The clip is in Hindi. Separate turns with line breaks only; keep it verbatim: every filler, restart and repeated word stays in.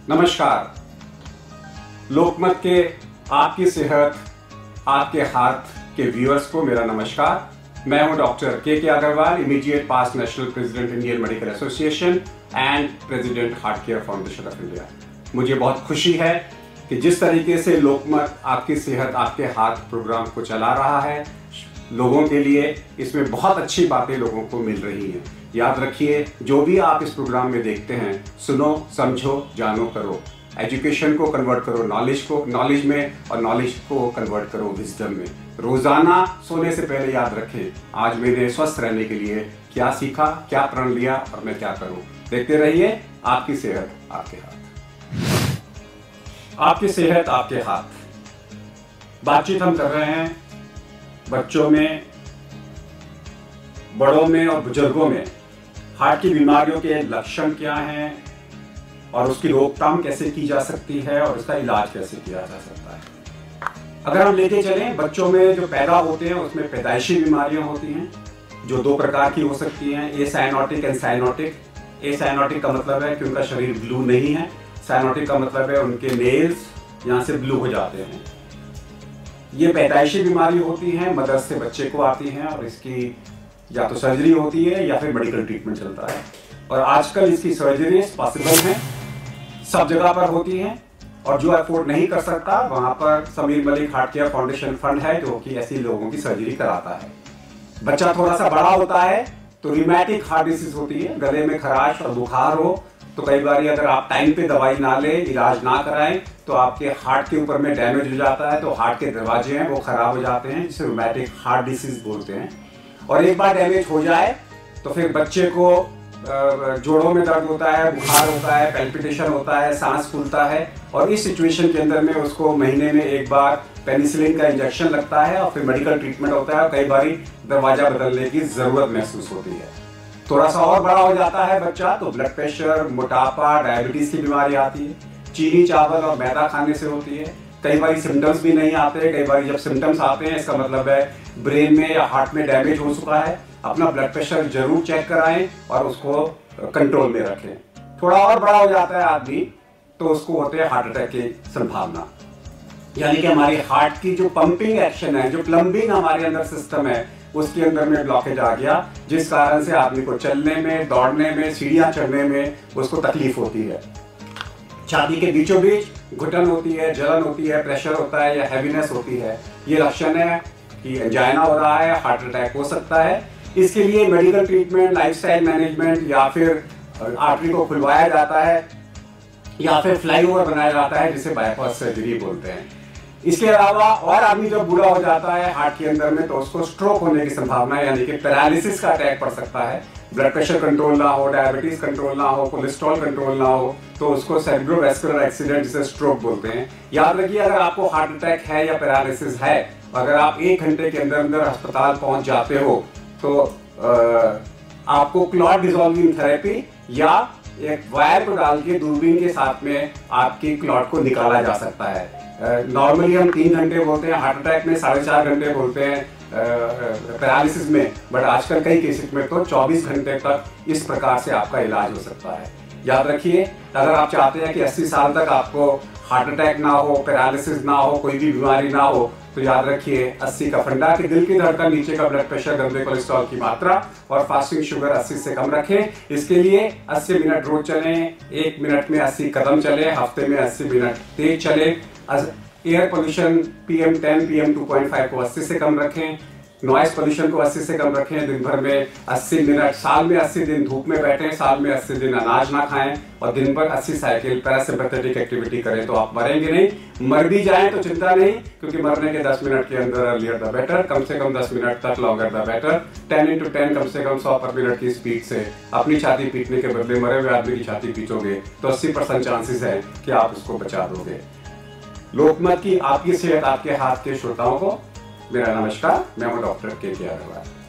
नमस्कार। लोकमत के आपकी सेहत आपके हाथ के व्यूअर्स को मेरा नमस्कार। मैं हूं doctor K K Agarwal, immediate past national president Indian medical association and president heart care foundation of India. मुझे बहुत खुशी है कि जिस तरीके से लोकमत आपकी सेहत आपके हाथ प्रोग्राम को चला रहा है, लोगों के लिए इसमें बहुत अच्छी बातें लोगों को मिल रही हैं। याद रखिए, जो भी आप इस प्रोग्राम में देखते हैं, सुनो, समझो, जानो, करो। एजुकेशन को कन्वर्ट करो नॉलेज को नॉलेज में, और नॉलेज को कन्वर्ट करो विजडम में। रोजाना सोने से पहले याद रखें, आज मैंने स्वस्थ रहने के लिए क्या सीखा, क्या प्रण लिया और मैं क्या करूं। देखते रहिए आपकी सेहत आपके हाथ। आपकी सेहत आपके हाथ। बातचीत हम कर रहे हैं बच्चों में, बड़ों में और बुजुर्गों में हार्ट की बीमारियों के लक्षण क्या हैं और उसकी रोकथाम कैसे की जा सकती है और उसका इलाज कैसे किया जा सकता है। अगर हम लेके चलें, बच्चों में जो पैदा होते हैं उसमें पैदाइशी बीमारियां होती हैं जो दो प्रकार की हो सकती हैं, acyanotic and cyanotic. Acyanotic का मतलब है कि उनका शरीर ब्लू नहीं है, साइनोटिक का मतलब है उनके नेल्स यहाँ से ब्लू हो जाते हैं। ये पैदाइशी बीमारी होती है, मदर से बच्चे को आती हैं और इसकी या तो सर्जरी होती है या फिर मेडिकल ट्रीटमेंट चलता है। और आजकल इसकी सर्जरी पॉसिबल है, सब जगह पर होती हैं, और जो अफोर्ड नहीं कर सकता वहां पर Sameer Malik heart care foundation fund है जो कि ऐसे लोगों की सर्जरी कराता है। बच्चा थोड़ा सा बड़ा होता है तो रिमैटिक हार्ट डिसीज होती है, गले में खराश और बुखार हो तो कई बार अगर आप टाइम पे दवाई ना ले, इलाज ना कराएं तो आपके हार्ट के ऊपर में डैमेज हो जाता है, तो हार्ट के दरवाजे हैं वो खराब हो जाते हैं, जिसे रूमेटिक हार्ट डिसीज बोलते हैं। और एक बार डैमेज हो जाए तो फिर बच्चे को जोड़ों में दर्द होता है, बुखार होता है, पैल्पिटेशन होता है, सांस फूलता है, और इस सिचुएशन के अंदर में उसको महीने में एक बार पेनिसिलिन का इंजेक्शन लगता है और फिर मेडिकल ट्रीटमेंट होता है और कई बार दरवाजा बदलने की जरूरत महसूस होती है। थोड़ा सा और बड़ा हो जाता है बच्चा तो ब्लड प्रेशर, मोटापा, डायबिटीज की बीमारी आती है, चीनी, चावल और मैदा खाने से होती है। कई बार सिम्टम्स भी नहीं आते, कई बार जब सिम्टम्स आते हैं इसका मतलब है ब्रेन में या हार्ट में डैमेज हो चुका है। अपना ब्लड प्रेशर जरूर चेक कराएं और उसको कंट्रोल में रखें। थोड़ा और बड़ा हो जाता है आदमी तो उसको होते हैं हार्ट अटैक की संभावना, यानी कि हमारी हार्ट की जो पंपिंग एक्शन है, जो प्लम्बिंग हमारे अंदर सिस्टम है, उसके अंदर में ब्लॉकेज आ गया, जिस कारण से आदमी को चलने में, दौड़ने में, सीढ़ियां चढ़ने में उसको तकलीफ होती है। छाती के बीचों बीच घुटन होती है, जलन होती है, प्रेशर होता है या हैवीनेस होती है। ये लक्षण है कि एंजाइना हो रहा है, हार्ट अटैक हो सकता है। इसके लिए मेडिकल ट्रीटमेंट, लाइफस्टाइल मैनेजमेंट या फिर आर्टरी को खुलवाया जाता है या फिर फ्लाईओवर बनाया जाता है, जिसे बाईपास सर्जरी बोलते हैं। इसके अलावा और आदमी जब बूढ़ा हो जाता है हार्ट के अंदर में तो उसको स्ट्रोक होने की संभावना है, यानी कि पैरालिसिस का अटैक पड़ सकता है। ब्लड प्रेशर कंट्रोल ना हो, डायबिटीज कंट्रोल ना हो, कोलेस्ट्रॉल कंट्रोल ना हो तो उसको सेरेब्रोवास्कुलर एक्सीडेंट, जिसे स्ट्रोक बोलते हैं। याद रखिए, अगर आपको हार्ट अटैक है या पैरालिसिस है, अगर आप एक घंटे के अंदर अंदर अस्पताल पहुंच जाते हो तो आ, आपको क्लॉट डिसॉल्विंग थेरेपी या एक वायर को डाल के दूरबीन के साथ में आपकी क्लॉट को निकाला जा सकता है। नॉर्मली uh, हम तीन घंटे बोलते हैं, हार्ट अटैक में साढ़े चार घंटे बोलते हैं, पैरालिसिस uh, में, बट आजकल कई केसेस में तो चौबीस घंटे तक इस प्रकार से आपका इलाज हो सकता है। याद रखिए, अगर आप चाहते हैं कि अस्सी साल तक आपको हार्ट अटैक ना हो, पैरालिसिस ना हो, कोई भी बीमारी ना हो, तो याद रखिए अस्सी का फंडा कि दिल की धड़कन, नीचे का ब्लड प्रेशर, गंदे कोलेस्ट्रॉल की मात्रा और फास्टिंग शुगर अस्सी से कम रखें। इसके लिए अस्सी मिनट रोज चलें, एक मिनट में अस्सी कदम चले, हफ्ते में अस्सी मिनट तेज चले। Air pollution PM ten PM, two एम टू पॉइंट फाइव को अस्सी से कम रखें, नॉइस पोल्यूशन को अस्सी से कम रखें। दिन भर में अस्सी मिनट, साल में अस्सी दिन धूप में बैठें, साल में अस्सी दिन अनाज ना खाएं और दिन भर अस्सी साइकिल पैरासिम्पैथेटिक एक्टिविटी करें तो आप मरेंगे नहीं। मर भी जाएं तो चिंता नहीं, क्योंकि मरने के दस मिनट के अंदर अर्लियर द बेटर, कम से कम दस मिनट तक longer the better. Ten into ten कम से कम सौ पर मिनट की स्पीड से अपनी छाती पीटने के बदले मरे हुए आदमी की छाती पीटोगे तो अस्सी परसेंट चांसेस है कि आप उसको बचा दोगे। लोकमत की आपकी सेहत आपके हाथ के श्रोताओं को मेरा नमस्कार। मैं हूं डॉक्टर के के अग्रवाल।